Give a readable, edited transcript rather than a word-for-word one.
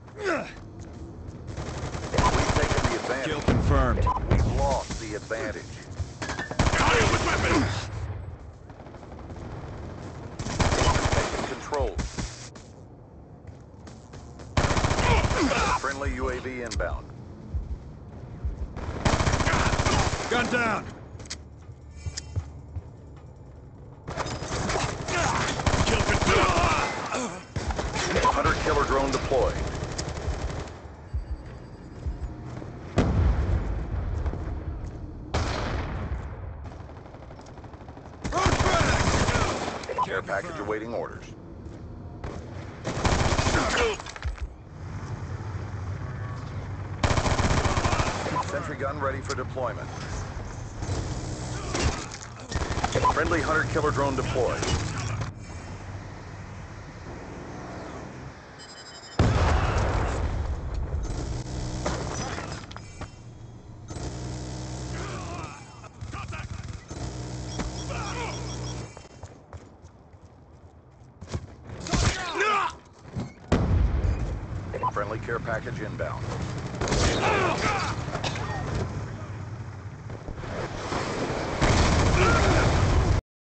We've taken the advantage. Kill confirmed. We've lost the advantage. Fire with weapons! Taking control. Friendly UAV inbound. Gun down. Kill confirmed! Hunter-killer drone deployed. Care package awaiting orders. Sentry gun ready for deployment. Friendly hunter-killer drone deployed. Friendly care package inbound.